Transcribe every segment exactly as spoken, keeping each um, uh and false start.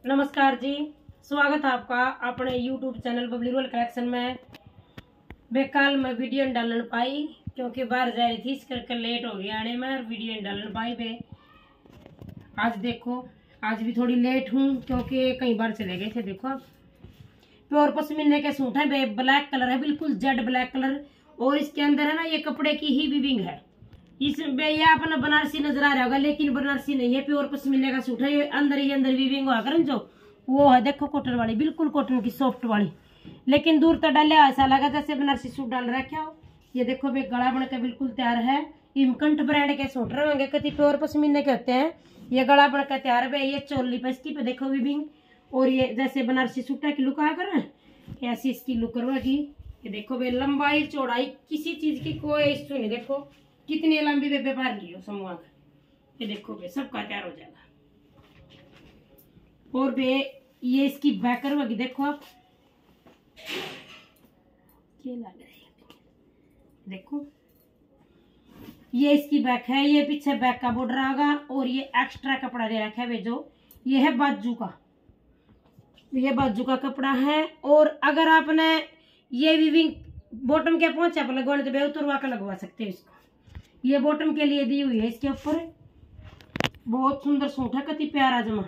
नमस्कार जी, स्वागत है आपका अपने YouTube channel Babli roll collection में। बेकाल मैं वीडियो नहीं डालने पाई क्योंकि बाहर जा रही थी, इस करके लेट हो गया आने में और वीडियो नहीं डालने पाई बे। आज देखो, आज भी थोड़ी लेट हूँ क्योंकि कई बार चले गए थे। देखो अब प्योर पश्मीने के सूट है बे, ब्लैक कलर है, बिल्कुल जेड ब्लैक कलर। और इसके अंदर है ना, ये कपड़े की ही वीविंग है। इसमें ये अपना बनारसी नजर आ रहा होगा लेकिन बनारसी नहीं है, प्योर पश्मीने का सूट है। ये अंदर ही अंदर वीविंग हुआ करन जो वो है, देखो कॉटन वाली, बिल्कुल कॉटन की सॉफ्ट वाली। लेकिन दूर तक डाले ऐसा लगा जैसे बनारसी सूट डाल रखा हो। ये देखो बे, गला बनकर बिल्कुल तैयार है। इमकंठ ब्रांड के सूट रहेंगे, कति प्योर पश्मीने के होते हैं। ये गला बनकर तैयार है। ये चोली पे इसकी पे देखो वीविंग, और ये जैसे बनारसी सूट की लुक आया कर ऐसी इसकी लुक रहेगी। ये देखो बे, लंबाई चौड़ाई किसी चीज की कोई इश्यू नहीं। देखो कितनी लंबी बे व्यापार लियो समूह का। ये देखो बे, सबका तैयार हो जाएगा। और बे ये इसकी बैकर होगी, देखो आप क्या लग रहा है। देखो ये इसकी बैक है, ये पीछे बैक का बॉर्डर आएगा। और ये एक्स्ट्रा कपड़ा दे रखा है बे, जो ये है बाजू का, ये बाजू का कपड़ा है। और अगर आपने ये वीविंग बॉटम के पहुंचा पर लगवाने तो बे उतरवा कर लगवा सकते हो इसको। ये बॉटम के लिए दी हुई है इसके ऊपर। बहुत सुंदर सूट है, कति प्यारा जमा।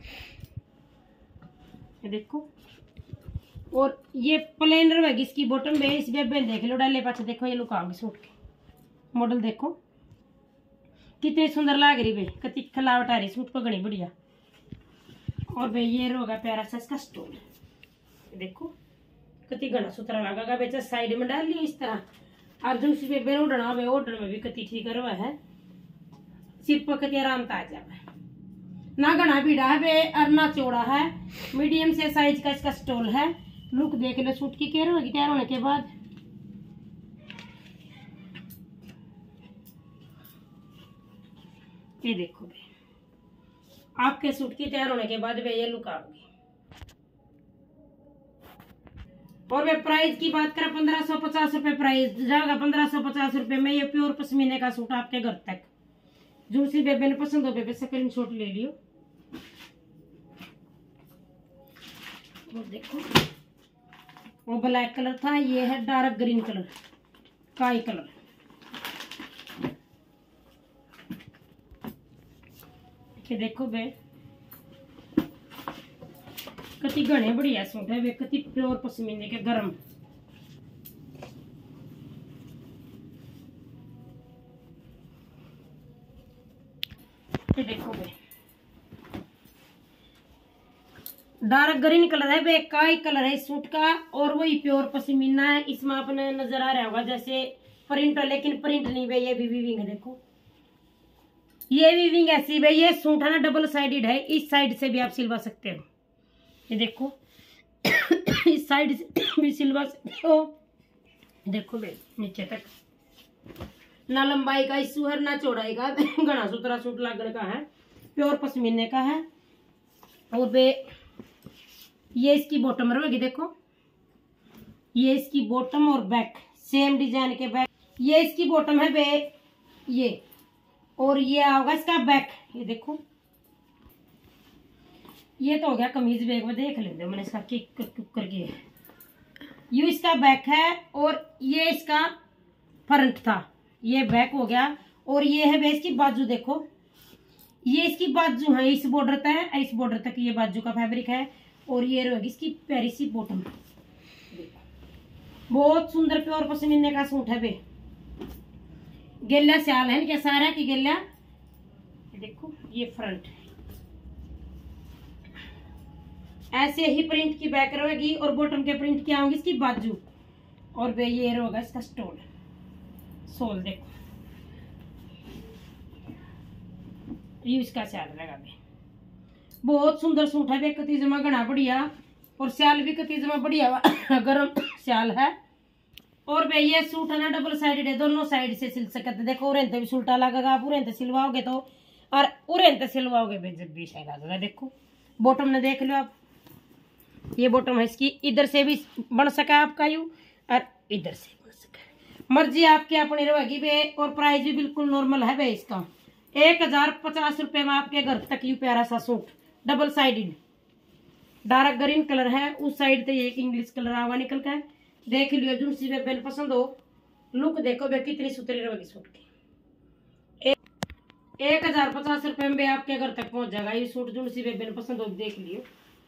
ये देखो, और ये प्लेन रहेगी इसकी बॉटम में। इस बेबे देख लो डाले पाछे, देखो ये लुक आओगी सूट के मॉडल। देखो कितनी सुंदर लाग रही बे, कति खिलावट आ रही सूट पर, घनी बढ़िया। और बे ये रोगा प्यारा सा इसका स्टोन। देखो कति घना सुथरा लगा बेचा, साइड में डाल लियो इस तरह। और जो उसी बेबे ने उड़ना वे ओढ़ने में भी कति ठीक करवा है। सिर पर कति आराम आ जाए, ना घना बीड़ा है बे और ना चौड़ा है, मीडियम से साइज का इसका स्टोल है। लुक देख लो सूट की केयर होगी तैयार होने के बाद। ये देखो बे, आपके सूट की तैयार होने के बाद बे ये लुक आएगी। और वे प्राइस की बात करें, पंद्रह सौ पचास रुपए प्राइस जाएगा। पंद्रह सौ पचास रुपए में ये प्योर पश्मीने का सूट आपके घर तक। जो सी बेबे ने पसंद हो बेबे स्क्रीन शॉट ले लियो। और देखो वो ब्लैक कलर था, ये है डार्क ग्रीन कलर, काई कलर। ये देखो बे, कति घने बढ़िया सूट है वे, कति प्योर पश्मीने के गरम। ये देखो बे, डार्क ग्रीन कलर है बे, काई कलर है इस सूट का। और वही प्योर पश्मीना है। इसमें अपने नजर आ रहा होगा जैसे प्रिंट, लेकिन प्रिंट नहीं बे, ये भी वीविंग है। देखो ये वीविंग ऐसी बे, ये सूट है ना डबल साइडेड है, इस साइड से भी आप सिलवा सकते हो। ये देखो इस साइड से भी सिलवा सकते हो। देखो बे, नीचे तक ना लंबाई का इशू है ना चौड़ाई का, घना सुथरा सूट लगने का है, प्योर पश्मीने का है। और बे ये इसकी बॉटम रहेगी, देखो ये इसकी बॉटम और बैक सेम डिजाइन के बैक। ये इसकी बॉटम है बे ये, और ये आओगा इसका बैक। ये देखो ये तो हो गया कमीज बैग में, देख लेते मैंने इसका किक करके। यू इसका बैक है और ये इसका फ्रंट था, ये बैक हो गया। और ये है बे इसकी बाजू, देखो ये इसकी बाजू है, इस बॉर्डर तक इस बॉर्डर तक ये बाजू का फैब्रिक है। और ये रहेगी इसकी प्यारी सी बॉटम। बहुत सुंदर प्योर पश्मीने का सूट है बे। गेल्या स्याल है क्या सारा की गेल्या। देखो ये फ्रंट ऐसे ही प्रिंट की बैक रहेगी, और बॉटम के प्रिंट की आऊंगी इसकी बाजू। और बे ये रहेगा इसका स्टोल सोल। देखो ये इसका स्याल रहेगा बे, बहुत सुंदर सूट है बे, कति जमा घना बढ़िया। और स्याल भी कति जमा बढ़िया गरम स्याल है। और बे ये सूट है ना डबल साइडेड है, दोनों साइड से सिल सकते। देखो उरेंते भी सुल्टा लगेगा, आप उरेंते सिलवाओगे तो, और उरेंते सिलवाओगे बे जब भी शायद लगेगा। देखो बॉटम ने देख लो आप, ये बॉटम है इसकी, इधर से भी बन सका आपका यू, और इधर से बन सका, मर्जी आपकी अपनी रहेगी बे। और प्राइस भी बिल्कुल नॉर्मल है बे इसका। एक हजार पचास रुपए में आपके घर तक यू प्यारा सा suit double sided dark green colour है। उस साइड से एक इंग्लिश कलर आवा निकल का है। देख लियो जो सी बेन पसंद हो। लुक देखो बे कितनी सुथरी रहेगी सूट की। एक हजार पचास रुपए में आपके घर तक पहुंच जाएगा ये सूट। जो सी बेन पसंद हो देख लियो।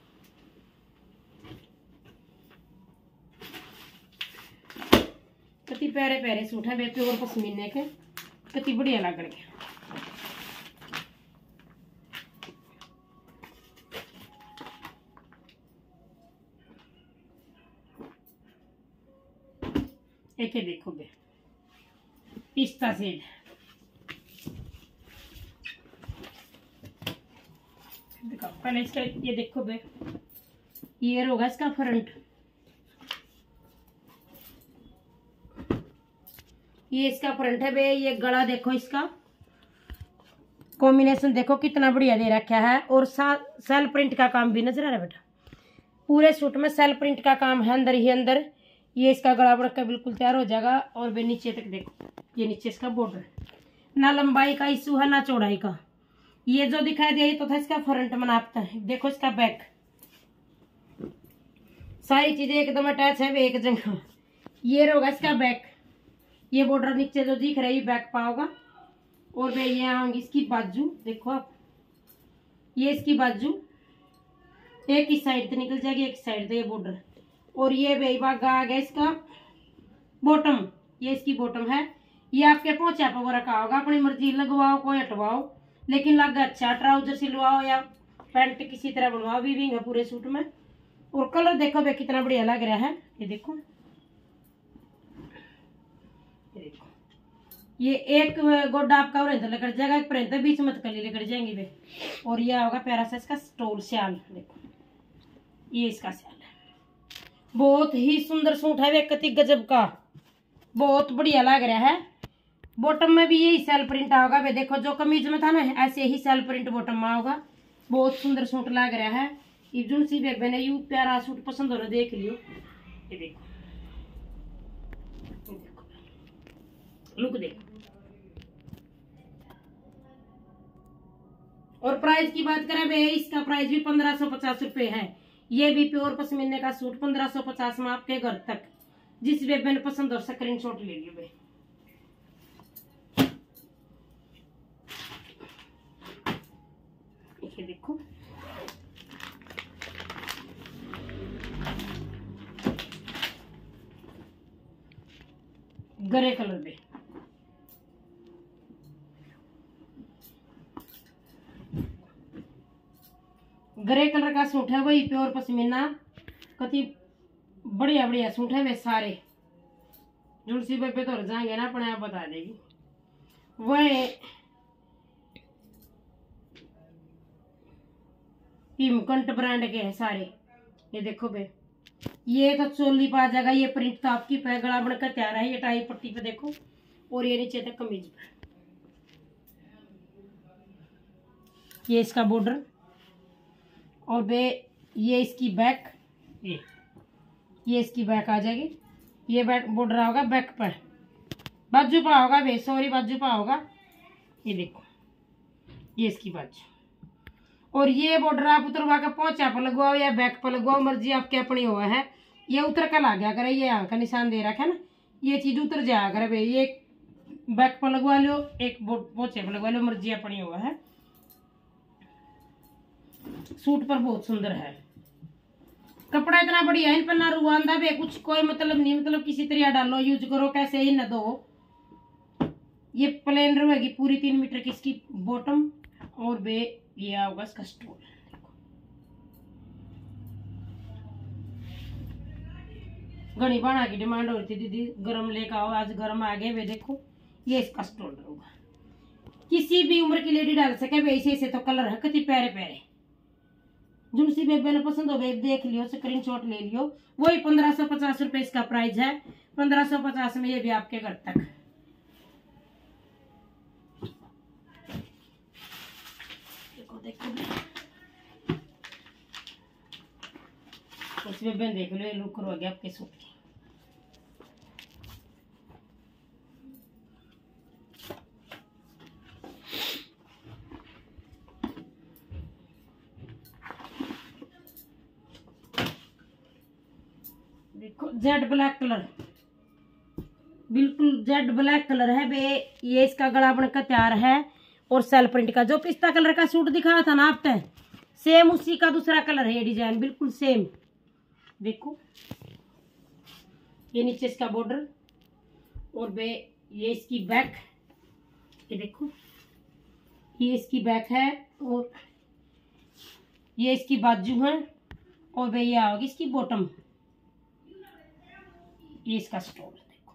कति प्यारे प्यारे सूट है बे प्योर पश्मीने के, कति बढ़िया लग रहे। एक देखो बे पिस्ता शेड, देखो पहले इसका ये देखो बे, ये होगा इसका फ्रंट, ये इसका फ्रंट है बे। ये गला देखो, इसका कॉम्बिनेशन देखो कितना बढ़िया दे रखा है। और सेल प्रिंट का काम भी नजर आ रहा है बेटा। पूरे सूट में सेल प्रिंट का काम है अंदर ही अंदर। ये इसका गला बढ़कर बिल्कुल तैयार हो जाएगा। और बे नीचे तक देखो, ये नीचे इसका बॉर्डर, ना लंबाई का इशू है ना चौड़ाई का। ये जो दिखाई दिया ये तो था इसका फ्रंट बनाता है। देखो इसका बैक, सारी चीजें एकदम अटैच है एक जगह। ये होगा इसका बैक, ये बॉर्डर नीचे जो दिख रहा है ये बैक पाओगा। और बे ये आऊंगी इसकी बाजू, देखो आप, ये इसकी बाजू एक ही साइड से निकल जाएगी, एक साइड से ये बॉर्डर। और ये बेबाग आ गया इसका बॉटम, ये इसकी बॉटम है। ये आपके पहुंचा पर रखा होगा, अपनी मर्जी लगवाओ कोई हटवाओ, लेकिन लग अच्छा ट्राउजर सिलवाओ या पैंट किसी तरह बनवाओ, वीविंग है पूरे सूट में। और कलर देखो बे कितना बढ़िया लग रहा है। ये देखो, ये देखो, ये एक गोड्डा आपका और लेकर जाएगा, एक प्रिंट बीच में कली लेकर जाएंगे बे। और ये होगा प्यारा सा इसका स्टोल शाल, देखो ये इसका शाल है। बहुत ही सुंदर सूट है वे, कति गजब का, बहुत बढ़िया लग रहा है। बॉटम में भी यही सेल प्रिंट होगा वे। देखो जो कमीज में था ना ऐसे ही सेल प्रिंट बॉटम में होगा। बहुत सुंदर सूट लग रहा है। इजुन सी बेग बने यू प्यारा सूट पसंद हो रहा देख लियो। ये देखो, ये देखो लुक देखो। और प्राइस की बात करें वे, इसका प्राइस भी पंद्रह सौ पचास रुपए है। ये भी प्योर पश्मीने का सूट पंद्रह सौ पचास में आपके घर तक। जिस वे बहन पसंद हो स्क्रीन शॉट ले लियो बे। ये देखो, ग्रे कलर में ग्रे कलर का सूट है, वही प्योर पश्मीना। कति बढ़िया बढ़िया सूट है वे सारे। जुलसी पे तो जाएंगे ना अपने आप बता देगी। वह हिमकंठ ब्रांड के हैं सारे। ये देखो बे, ये तो चोली पा जाएगा। ये प्रिंट तो आपकी पैगड़ा बनकर तैयार है। ये टाई पट्टी पे देखो, और ये नीचे तक कमीज पे। ये इसका बॉर्डर, और बे ये इसकी बैक, ये ये इसकी बैक आ जाएगी। ये बैक बॉर्डर होगा बैक पर, बाजू पा होगा बे, सॉरी बाजू पा होगा। ये देखो, ये इसकी बाजू। और ये बॉर्डर आप उतरवा कर पहुंचा पर लगवाओ या बैक पर लगवाओ, मर्जी आपकी अपनी हुआ है। ये उतर कर ला गया करे, ये यहाँ का निशान दे रखा है ना, ये चीज उतर जाया करे भाई। ये बैक पर लगवा लो, एक पोचे पर लगवा लो, मर्जी अपनी हुआ है। सूट पर बहुत सुंदर है, कपड़ा इतना बढ़िया है। इन पर ना रुआंदा भी कुछ कोई मतलब नहीं, मतलब किसी तरह डालो यूज करो कैसे ही न दो। ये प्लेन रहेगी पूरी तीन मीटर की इसकी बॉटम। और बे ये आओगा इसका स्टोल, घनी बाणा की डिमांड हो रही थी दीदी गरम लेकर आओ, आज गरम आ गए वे। देखो ये इसका स्टोल होगा, किसी भी उम्र की लेडी डाल सके वे। ऐसे ऐसे तो कलर है कितने प्यारे प्यारे। जुनसी बेबे ने पसंद हो गए देख लियो, स्क्रीन शॉट ले लियो। वही पंद्रह सौ पचास रुपए इसका प्राइस है। पंद्रह सौ पचास में ये भी आपके घर तक। देखो देखो इस बेबे देख लो, ये लुक हो गया आपके सूट की। देखो जेड ब्लैक कलर, बिल्कुल जेड ब्लैक कलर है बे। ये इसका गला बनकर तैयार है और सेल प्रिंट का जो पिस्ता कलर का सूट दिखाया था ना आपने, सेम उसी का दूसरा कलर है। ये डिजाइन बिल्कुल सेम। देखो ये नीचे इसका बॉर्डर और बे ये इसकी बैक, ये देखो ये इसकी बैक है और ये इसकी बाजू है और बे ये आओगी इसकी बॉटम। ये इसका स्टोल देखो,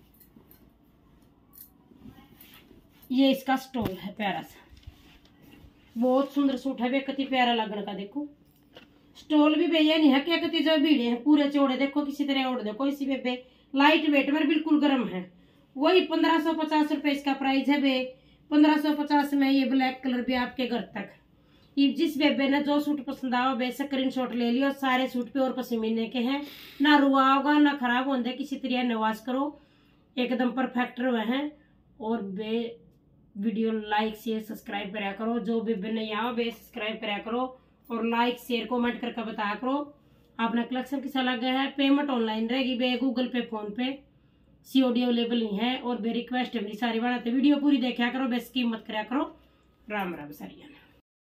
ये इसका स्टोल है प्यारा सा, बहुत सुंदर सूट है बे, कति प्यारा लगने का। देखो स्टोल भी भैया नहीं है क्या, कति जो भीड़े हैं पूरे चौड़े, देखो किसी तरह ओढ़ देखो इसी पे बे, लाइट वेट में बिल्कुल गर्म है। वही पंद्रह सौ पचास रुपए इसका प्राइस है बे। पंद्रह सौ पचास में ये ब्लैक कलर भी आपके घर तक। ये जिस बेबे ने जो सूट पसंद आओ बे स्क्रीन शॉट ले लियो। सारे सूट पे और पसीने के हैं, ना रुआ होगा ना खराब होंगे, किसी तरह नवाज करो, एकदम परफेक्ट हुए हैं। और बे वीडियो लाइक शेयर सब्सक्राइब कराया करो, जो बेबे नहीं आओ बे सब्सक्राइब कराया करो और लाइक शेयर कमेंट करके बताया करो आपने कलेक्शन कैसा लगा है। पेमेंट ऑनलाइन रहेगी बे, Google Pay PhonePe, COD available ही है। और बे रिक्वेस्ट है मेरी सारी बनाते वीडियो पूरी देखा करो, बे स्कीम मत कराया करो। राम राम सारिया।